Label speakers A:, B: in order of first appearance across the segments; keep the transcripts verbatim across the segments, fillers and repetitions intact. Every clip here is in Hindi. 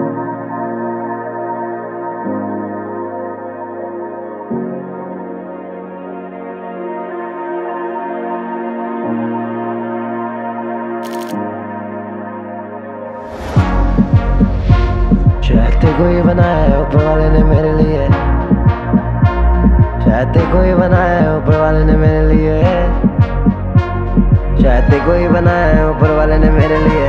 A: शायद तेको ही बनाया है ऊपर वाले ने मेरे लिए, शायद तेको ही बनाया है ऊपर वाले ने मेरे लिए, शायद तेको ही बनाया है ऊपर वाले ने मेरे लिए,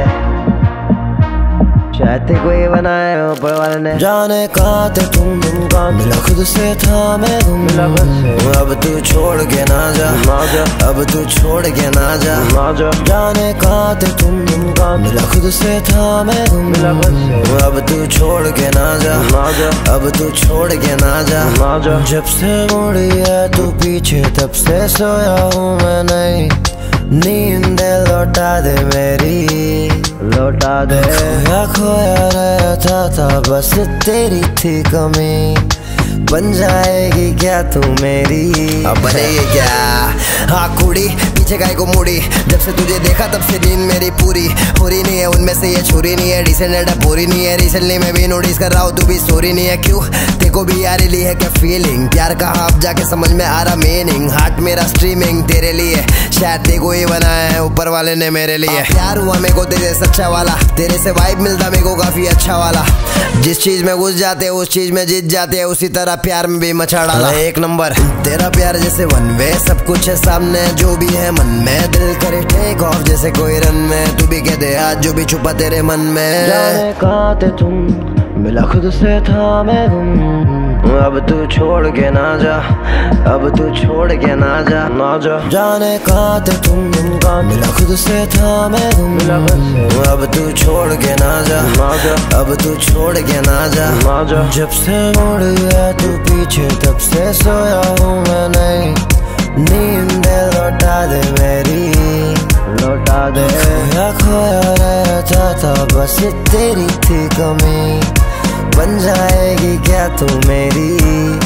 A: शायद तेको ही बनाया है ऊपर वाले ने।
B: जाने कहाँ थे तुम, तुम कहाँ मिला खुद से था मैं गुम,
A: मिला खुद से।
B: अब तू छोड़ के ना जा,
A: ना जा,
B: अब तू छोड़ के ना जा,
A: ना जा।
B: जाने कहाँ थे तुम, तुम कहाँ मिला खुद से था मैं गुम,
A: मिला खुद से।
B: अब तू छोड़ के ना जा,
A: ना जा,
B: अब तू छोड़ के ना जा,
A: ना जा।
B: जब से मुड़ी है तू पीछे तब से सोया हूँ मैं नहीं, नींद लौटा दे मेरी,
A: लौटा दे।
B: खोया खोया रहता था बस तेरी थी कमी, बन जाएगी क्या तू मेरी, अब बनेगी क्या। हाँ कुड़ी पीछे गाय को मुड़ी, जब से तुझे देखा तब से नींद मेरी पूरी हो रही नहीं है, उनमें से ये छुरी नहीं है, डिसेंडेड है पूरी नहीं है, रिसेंटली मैं भी नोटिस कर रहा हूँ तू भी स्टोरी नहीं है, क्यों तेको भी यार ली है क्या फीलिंग, प्यार कहाँ अब जाके समझ में आ रहा मीनिंग, हार्ट मेरा स्ट्रीमिंग तेरे लिए, शायद तेको ही बनाया है ऊपर वाले ने मेरे लिए। प्यार हुआ मेरे को तेरे सच्चा वाला, तेरे से वाइब मिलता मेरे को काफी अच्छा वाला, जिस चीज में घुस जाते उस चीज में जीत जाते हैं, उसी तरह प्यार में भी मचा डाला एक नंबर। तेरा प्यार जैसे वन वे, सब कुछ है सामने जो भी है मन में, दिल करे टेक ऑफ जैसे कोई रन में, तू भी कह दे आज जो भी छुपा तेरे मन में।
A: जाने कहाँ थे तुम, मिला खुद से था मैं गुम, अब तू छोड़ के ना जा, अब तू छोड़ के ना जा, ना जा।
B: जाने कहाँ थे तुम, तुम कहाँ मिला खुद से था मैं गुम,
A: मिला खुद से।
B: अब तू छोड़ के ना जा,
A: ना जा,
B: अब तू छोड़ के ना जा,
A: ना जा।
B: जब से मुड़ी है तू पीछे तब से सोया हूँ मैं नहीं, नींद लौटा दे मेरी,
A: लौटा दे।
B: खोया खोया रहता था बस तेरी थी कमी, बन जाएगी क्या तू मेरी।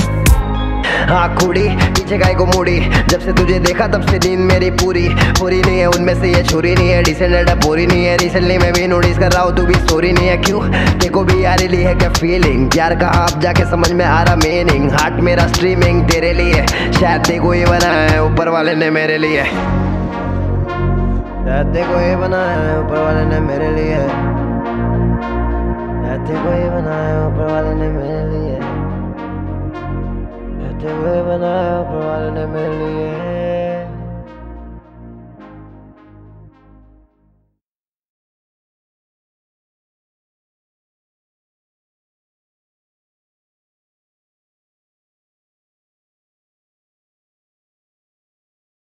A: हाँ कुड़ी पीछे गाय को मुड़ी, जब से तुझे देखा तब से नींद मेरी पूरी हो रही नहीं है, उनमें से ये छुरी नहीं है, डिसेंडेड है पूरी नहीं है, रिसेंटली मैं भी नोटिस कर रहा हूँ तू भी स्टोरी नहीं है, क्यों तेको भी यार ली है क्या फीलिंग, प्यार कहाँ अब जाके समझ में आ रहा मीनिंग, हार्ट मेरा स्ट्रीमिंग तेरे लिए, शायद तेको ही बनाया है ऊपर वाले ने मेरे लिए, शायद तेको ही बनाया है ऊपर वाले ने मेरे लिए, शायद तेको ही बनाया है ऊपर वाले ने मेरे लिए, शायद तेको ही बनाया है ऊपर वाले ने मेरे लिए।